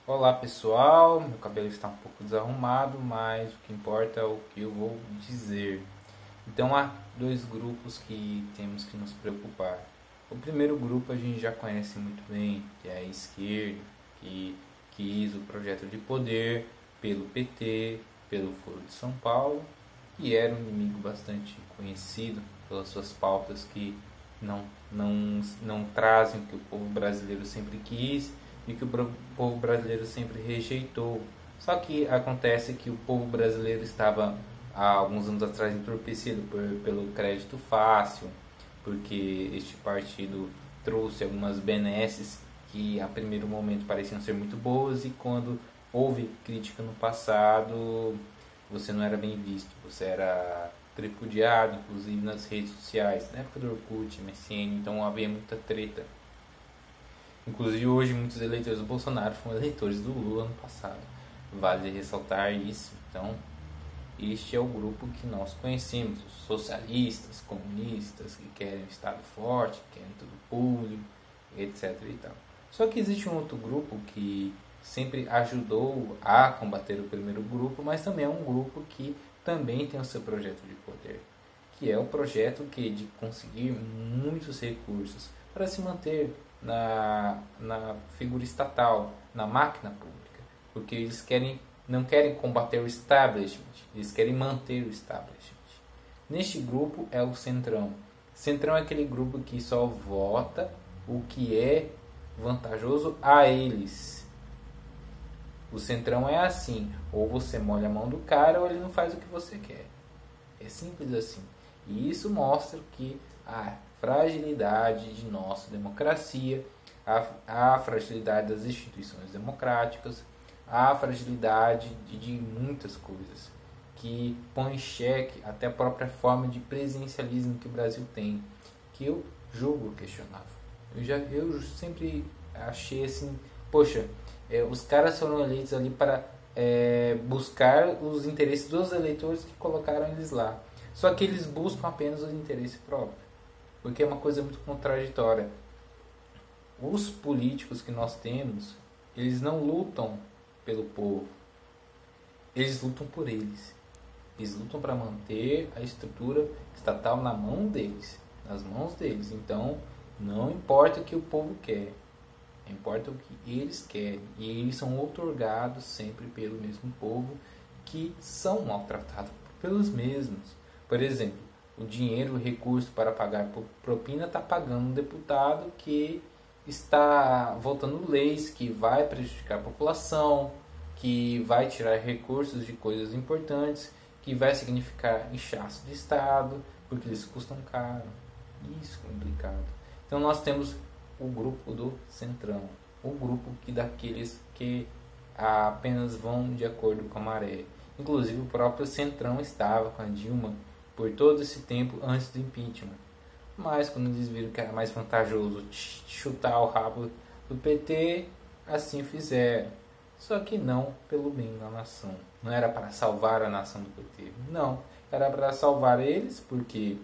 Olá pessoal, meu cabelo está um pouco desarrumado, mas o que importa é o que eu vou dizer. Então há dois grupos que temos que nos preocupar. O primeiro grupo a gente já conhece muito bem, que é a esquerda, que quis o projeto de poder pelo PT, pelo Foro de São Paulo, e era um inimigo bastante conhecido pelas suas pautas que não trazem o que o povo brasileiro sempre quis e que o povo brasileiro sempre rejeitou. Só que acontece que o povo brasileiro estava há alguns anos atrás entorpecido pelo crédito fácil, porque este partido trouxe algumas benesses que a primeiro momento pareciam ser muito boas e quando houve crítica no passado você não era bem visto, você era tripudiado, inclusive nas redes sociais, na época do Orkut, MSN, então havia muita treta. Inclusive hoje muitos eleitores do Bolsonaro foram eleitores do Lula no passado. Vale ressaltar isso. Então, este é o grupo que nós conhecemos, os socialistas, comunistas, que querem um Estado forte, que querem tudo público, etc. e tal. Só que existe um outro grupo que sempre ajudou a combater o primeiro grupo, mas também é um grupo que também tem o seu projeto de poder, que é o projeto de conseguir muitos recursos para se manter na figura estatal, na máquina pública, porque eles não querem combater o establishment, eles querem manter o establishment. Neste grupo é o Centrão. Centrão é aquele grupo que só vota o que é vantajoso a eles. O Centrão é assim, ou você molha a mão do cara ou ele não faz o que você quer. É simples assim. E isso mostra que a fragilidade de nossa democracia, a fragilidade das instituições democráticas, a fragilidade de muitas coisas, que põe em xeque até a própria forma de presidencialismo que o Brasil tem, que eu julgo questionável. Eu sempre achei assim, poxa, os caras foram eleitos ali para buscar os interesses dos eleitores que colocaram eles lá. Só que eles buscam apenas o interesse próprio, porque é uma coisa muito contraditória. Os políticos que nós temos, eles não lutam pelo povo, eles lutam por eles. Eles lutam para manter a estrutura estatal na mão deles, nas mãos deles. Então, não importa o que o povo quer, importa o que eles querem. E eles são outorgados sempre pelo mesmo povo, que são maltratados pelos mesmos. Por exemplo, o dinheiro, o recurso para pagar propina está pagando um deputado que está votando leis que vai prejudicar a população, que vai tirar recursos de coisas importantes, que vai significar inchaço de Estado, porque eles custam caro. Isso é complicado. Então nós temos o grupo do Centrão, o grupo daqueles que apenas vão de acordo com a maré. Inclusive o próprio Centrão estava com a Dilma por todo esse tempo antes do impeachment. Mas quando eles viram que era mais vantajoso chutar o rabo do PT, assim fizeram. Só que não pelo bem da nação. Não era para salvar a nação do PT. Não. Era para salvar eles, porque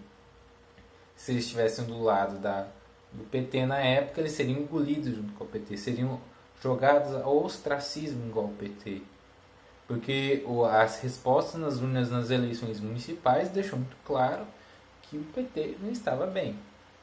se eles estivessem do lado do PT na época, eles seriam engolidos junto com o PT. Seriam jogados ao ostracismo igual ao PT. Porque as respostas nas urnas nas eleições municipais deixou muito claro que o PT não estava bem.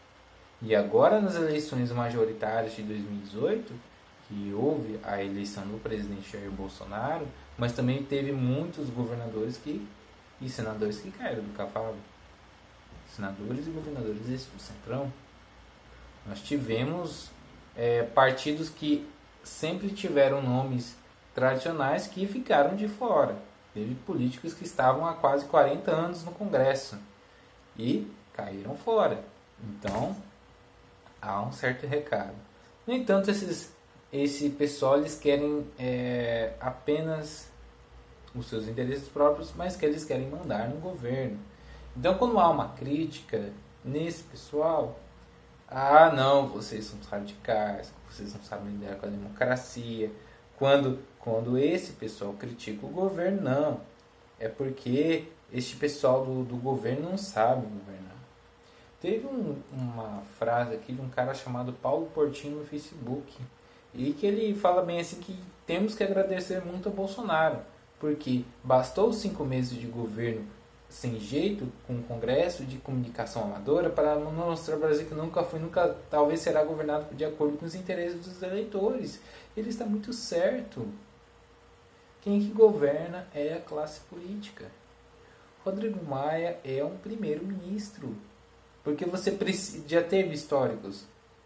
E agora nas eleições majoritárias de 2018, que houve a eleição do presidente Jair Bolsonaro, mas também teve muitos governadores e senadores que caíram do cavalo. Senadores e governadores do Centrão. Nós tivemos partidos que sempre tiveram nomes tradicionais que ficaram de fora. Teve políticos que estavam há quase 40 anos no Congresso e caíram fora. Então, há um certo recado. No entanto, esse pessoal eles querem apenas os seus interesses próprios, mas que eles querem mandar no governo. Então, quando há uma crítica nesse pessoal, não, vocês são radicais, vocês não sabem lidar com a democracia. Quando esse pessoal critica o governo, não. É porque este pessoal do governo não sabe governar. Teve uma frase aqui de um cara chamado Paulo Portinho no Facebook, e que ele fala bem assim que temos que agradecer muito ao Bolsonaro, porque bastou 5 meses de governo sem jeito, com o Congresso de comunicação amadora, para mostrar ao Brasil que nunca talvez será governado de acordo com os interesses dos eleitores. Ele está muito certo. Quem que governa é a classe política. Rodrigo Maia é um primeiro-ministro, porque você já teve históricos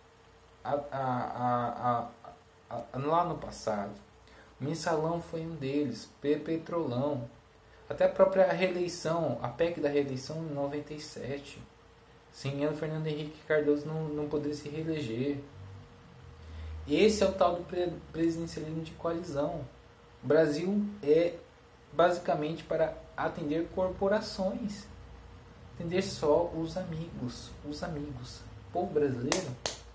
lá no passado. O Mensalão foi um deles, Petrolão, até a própria reeleição, a PEC da reeleição em 97. Sem ela, Fernando Henrique Cardoso não poderia se reeleger. Esse é o tal do presidencialismo de coalizão. O Brasil é basicamente para atender corporações, atender só os amigos. O povo brasileiro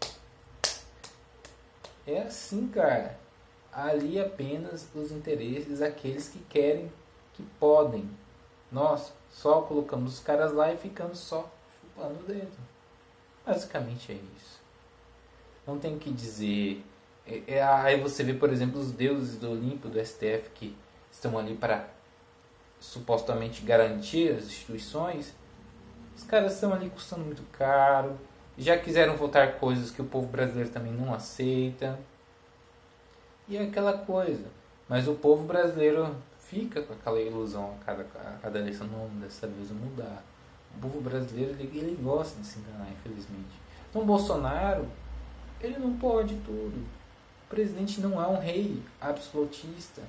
é assim, cara. Ali apenas os interesses daqueles que querem, que podem. Nós só colocamos os caras lá e ficamos só chupando o dedo. Basicamente é isso. Não tem o que dizer. Aí você vê, por exemplo, os deuses do Olimpo, do STF, que estão ali para supostamente garantir as instituições. Os caras estão ali custando muito caro. Já quiseram votar coisas que o povo brasileiro também não aceita. E é aquela coisa. Mas o povo brasileiro fica com aquela ilusão a cada eleição. Não, dessa vez vai mudar. O povo brasileiro ele gosta de se enganar, infelizmente. Então Bolsonaro, ele não pode tudo. O presidente não é um rei absolutista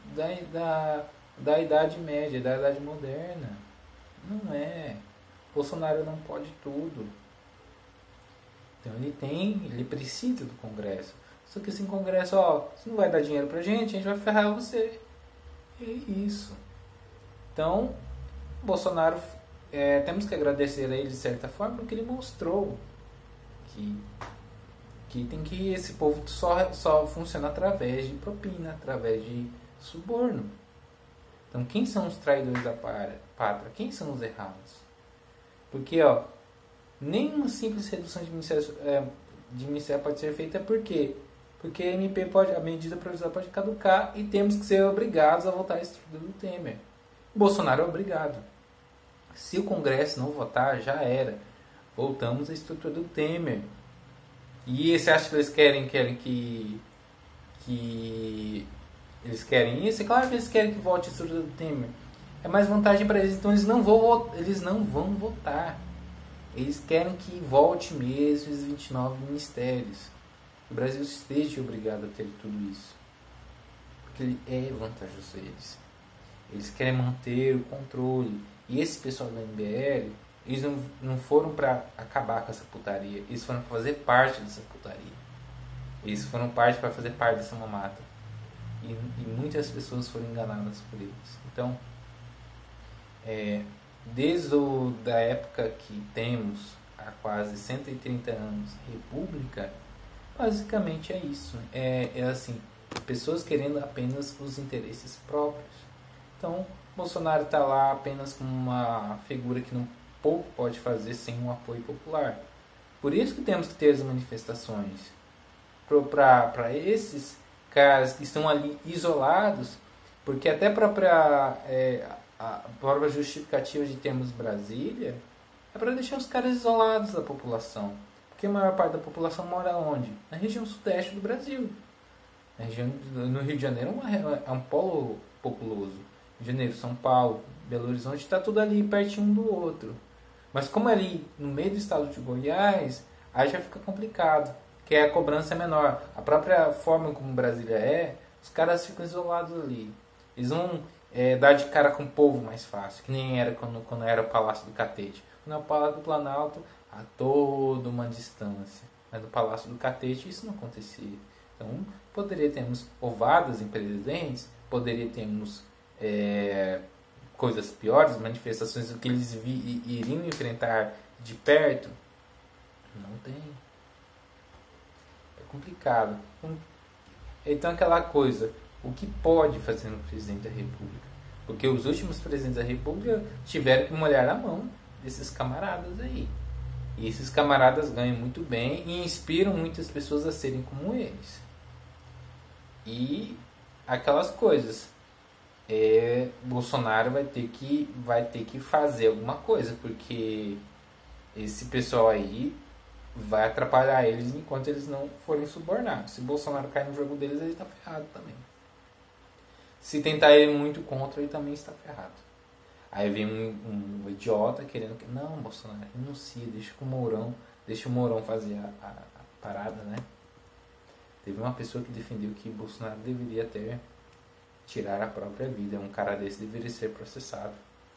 da Idade Média, da Idade Moderna. Não é. Bolsonaro não pode tudo. Então ele precisa do Congresso. Só que sem Congresso, você não vai dar dinheiro pra gente, a gente vai ferrar você. É isso. Então, Bolsonaro, temos que agradecer a ele de certa forma, porque ele mostrou que esse povo só funciona através de propina, através de suborno. Então, quem são os traidores da pátria? Quem são os errados? Porque, nem uma simples redução de ministério pode ser feita. Por quê? Porque a medida provisória pode caducar e temos que ser obrigados a votar a estrutura do Temer. O Bolsonaro é obrigado. Se o Congresso não votar, já era. Voltamos à estrutura do Temer. E você acha que eles querem que eles querem isso? É claro que eles querem que volte a estrutura do Temer. É mais vantagem para eles. Então eles não vão votar. Eles querem que volte mesmo os 29 ministérios. O Brasil esteja obrigado a ter tudo isso. Porque ele é vantajoso a eles. Eles querem manter o controle. E esse pessoal do MBL, eles não foram para acabar com essa putaria. Eles foram para fazer parte dessa putaria. Eles foram para fazer parte dessa mamata. E muitas pessoas foram enganadas por eles. Então, desde da época que temos, há quase 130 anos, república, basicamente é isso. É assim, pessoas querendo apenas os interesses próprios. Então, Bolsonaro está lá apenas como uma figura que pouco pode fazer sem um apoio popular. Por isso que temos que ter as manifestações. Para esses caras que estão ali isolados, porque até a própria justificativa de termos Brasília é para deixar os caras isolados da população. Porque a maior parte da população mora onde? Na região sudeste do Brasil. No Rio de Janeiro é um polo populoso. Rio de Janeiro, São Paulo, Belo Horizonte, está tudo ali pertinho um do outro. Mas como é ali no meio do estado de Goiás, aí já fica complicado, que a cobrança é menor. A própria forma como Brasília os caras ficam isolados ali. Eles vão dar de cara com o povo mais fácil, que nem era quando era o Palácio do Catete. Quando é o Palácio do Planalto, a toda uma distância. Mas no Palácio do Catete isso não acontecia. Então, poderia termos ovadas em presidentes, poderia termos coisas piores, manifestações do que eles iriam enfrentar de perto. Não tem. É complicado. Então aquela coisa, o que pode fazer no presidente da República? Porque os últimos presidentes da República tiveram que molhar a mão desses camaradas aí. E esses camaradas ganham muito bem e inspiram muitas pessoas a serem como eles. E aquelas coisas. Bolsonaro vai ter que fazer alguma coisa, porque esse pessoal aí vai atrapalhar eles enquanto eles não forem subornados. Se Bolsonaro cair no jogo deles, ele está ferrado também. Se tentar ir muito contra, ele também está ferrado. Aí vem um idiota querendo que... Não, Bolsonaro, renuncia, deixa o Mourão fazer a parada, né? Teve uma pessoa que defendeu que Bolsonaro deveria tirar a própria vida. Um cara desse deveria ser processado.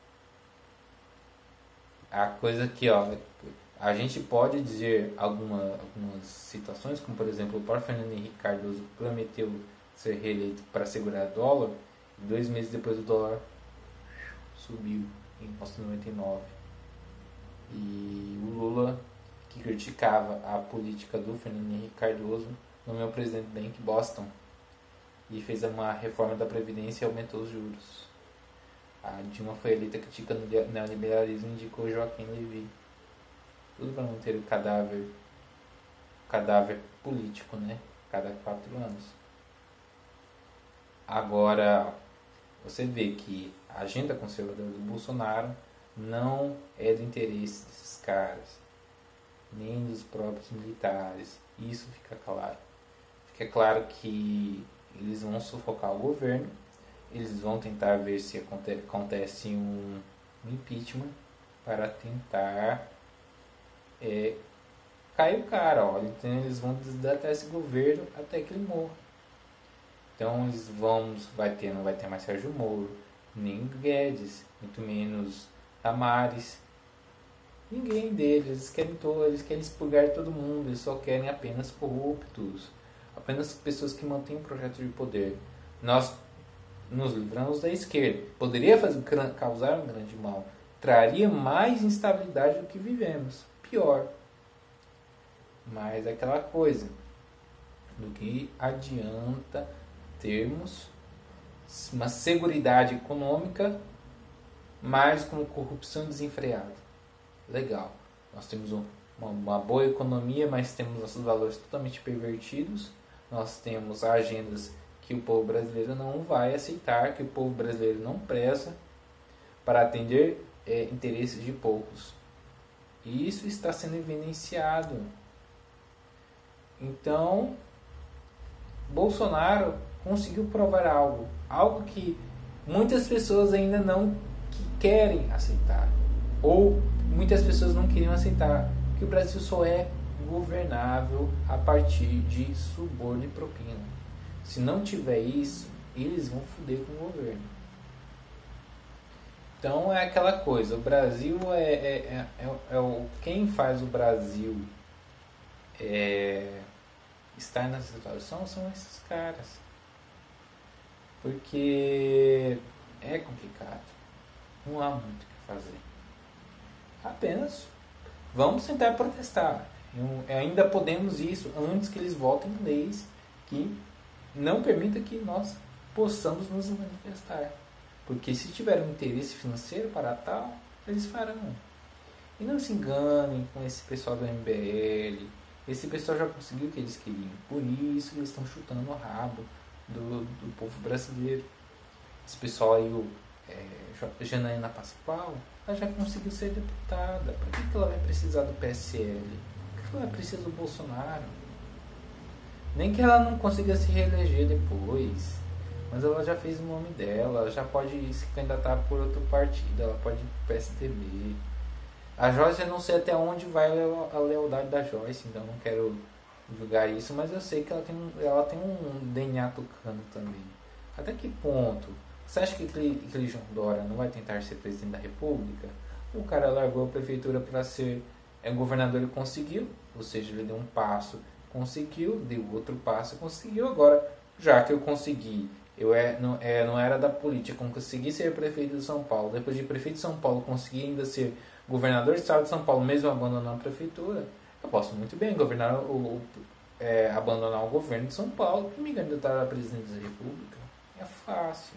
A coisa que, ó, a gente pode dizer algumas situações, como por exemplo, o próprio Fernando Henrique Cardoso prometeu ser reeleito para segurar o dólar, e 2 meses depois o dólar subiu em 1999. E o Lula, que criticava a política do Fernando Henrique Cardoso, nomeou o presidente do Bank Boston e fez uma reforma da Previdência e aumentou os juros. A Dilma foi eleita criticando o neoliberalismo e indicou Joaquim Levy. Tudo para manter o cadáver político, né? Cada 4 anos. Agora, você vê que a agenda conservadora do Bolsonaro não é do interesse desses caras, nem dos próprios militares. Isso fica claro. Fica claro que eles vão sufocar o governo, eles vão tentar ver se acontece um impeachment para tentar cair o cara. Olha. Então eles vão desdatar esse governo até que ele morra. Então não vai ter mais Sérgio Moro, nem Guedes, muito menos Damares. Ninguém deles, eles querem expurgar todo mundo, eles só querem apenas corruptos, apenas pessoas que mantêm um projeto de poder. Nós nos livramos da esquerda. Poderia causar um grande mal, traria mais instabilidade do que vivemos, pior. Mas é aquela coisa, do que adianta termos uma seguridade econômica, mas com corrupção desenfreada. Legal, nós temos uma boa economia, mas temos nossos valores totalmente pervertidos. Nós temos agendas que o povo brasileiro não vai aceitar, que o povo brasileiro não preza para atender interesses de poucos. E isso está sendo evidenciado. Então, Bolsonaro conseguiu provar algo que muitas pessoas ainda não querem aceitar, ou muitas pessoas não queriam aceitar, que o Brasil só é governável a partir de suborno e propina. Se não tiver isso, eles vão foder com o governo. Então é aquela coisa, o Brasil quem faz o Brasil estar nessa situação são esses caras. Porque é complicado. Não há muito o que fazer. Apenas vamos tentar protestar. Ainda podemos isso antes que eles votem leis que não permitam que nós possamos nos manifestar. Porque se tiver um interesse financeiro para tal, eles farão. E não se enganem com esse pessoal do MBL. Esse pessoal já conseguiu o que eles queriam. Por isso eles estão chutando o rabo do povo brasileiro. Esse pessoal aí, Janaína Pascoal, ela já conseguiu ser deputada. Para que ela vai precisar do PSL? Por que ela precisa do Bolsonaro? Nem que ela não consiga se reeleger depois, mas ela já fez o nome dela, ela já pode se candidatar por outro partido, ela pode ir pro PSDB. A Joyce, eu não sei até onde vai a lealdade da Joyce, então não quero julgar isso, mas eu sei que ela tem um DNA tucano também. Até que ponto? Você acha que aquele João Dória não vai tentar ser presidente da República? O cara largou a prefeitura para ser governador e conseguiu, ou seja, ele deu um passo, conseguiu, deu outro passo, conseguiu. Agora, já que eu consegui, não era da política, consegui ser prefeito de São Paulo, depois de prefeito de São Paulo, consegui ainda ser governador do estado de São Paulo, mesmo abandonando a prefeitura, eu posso muito bem abandonar o governo de São Paulo e me candidatar a presidente da República. É fácil.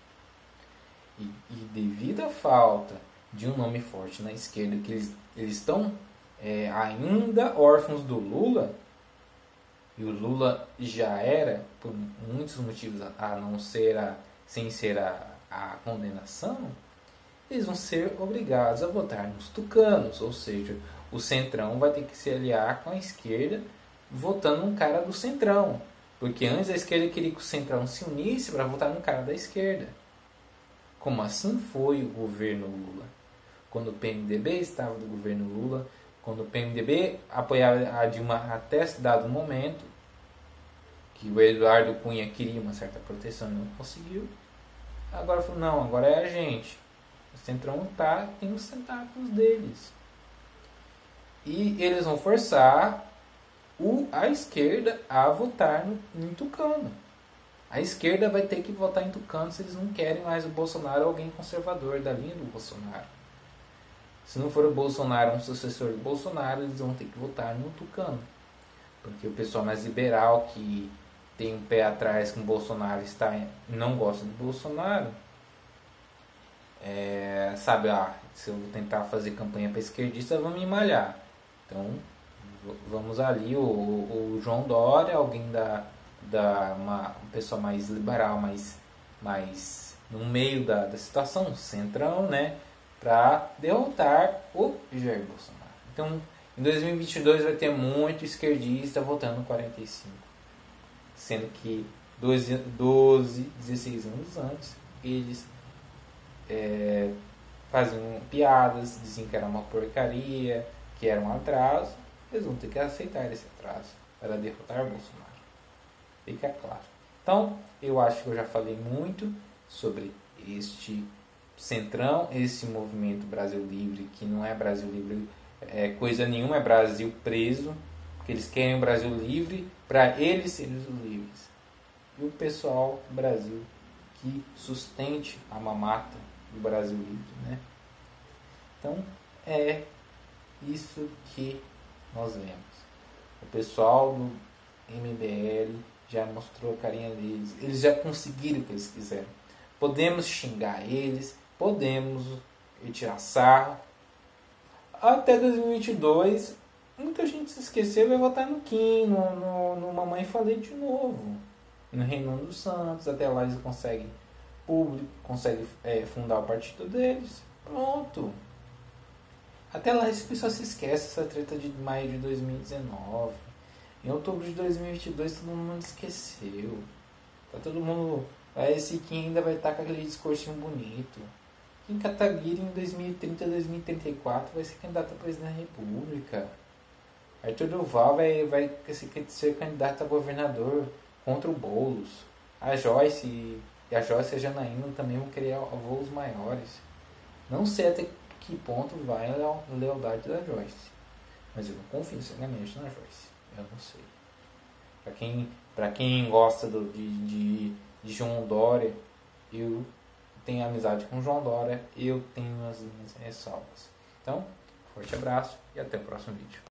E devido à falta de um nome forte na esquerda, que eles estão ainda órfãos do Lula, e o Lula já era, por muitos motivos, a não ser sem ser a condenação, eles vão ser obrigados a votar nos tucanos, ou seja, o Centrão vai ter que se aliar com a esquerda votando um cara do Centrão, porque antes a esquerda queria que o Centrão se unisse para votar no cara da esquerda. Como assim foi o governo Lula? Quando o PMDB estava no governo Lula, quando o PMDB apoiava a Dilma até dado momento, que o Eduardo Cunha queria uma certa proteção e não conseguiu, agora falou, não, agora é a gente. O Centrão tem os tentáculos deles. E eles vão forçar a esquerda a votar em Tucano. A esquerda vai ter que votar em Tucano se eles não querem mais o Bolsonaro ou alguém conservador da linha do Bolsonaro. Se não for o Bolsonaro um sucessor do Bolsonaro, eles vão ter que votar no Tucano. Porque o pessoal mais liberal que tem um pé atrás com o Bolsonaro não gosta do Bolsonaro, sabe, se eu vou tentar fazer campanha para esquerdista, vão me malhar. Então, vamos ali, o João Dória, alguém uma pessoa mais liberal, mais no meio da situação, centrão, né, para derrotar o Jair Bolsonaro. Então, em 2022 vai ter muito esquerdista votando 45, sendo que 16 anos antes eles faziam piadas, diziam que era uma porcaria, que era um atraso. Eles vão ter que aceitar esse atraso para derrotar o Bolsonaro. Fica claro. Então, eu acho que eu já falei muito sobre este Centrão, esse movimento Brasil Livre, que não é Brasil Livre, coisa nenhuma, é Brasil preso, porque eles querem o Brasil livre para eles serem os livres. E o pessoal do Brasil que sustente a mamata do Brasil Livre, né? Então, é isso que nós vemos. O pessoal do MBL já mostrou a carinha deles. Eles já conseguiram o que eles quiseram. Podemos xingar eles, podemos tirar sarro. Até 2022, muita gente se esqueceu e vai votar no Kim, no Mamãe Falei de novo. No Reinaldo dos Santos, até lá eles conseguem público, conseguem fundar o partido deles. Pronto. Até lá esse pessoal se esquece essa treta de maio de 2019. Em outubro de 2022 todo mundo esqueceu. Tá todo mundo... Esse Kim ainda vai estar com aquele discursinho bonito. Kim Kataguiri em 2030, 2034 vai ser candidato a presidente da República. Arthur Duval vai ser candidato a governador contra o Boulos. A Joyce e a Janaína também vão querer voos maiores. Não sei até que ponto vai a lealdade da Joyce. Mas eu não confio cegamente na Joyce. Eu não sei. Pra quem gosta de João Dória, eu tenho amizade com João Dória, eu tenho as minhas ressalvas. Então, forte abraço e até o próximo vídeo.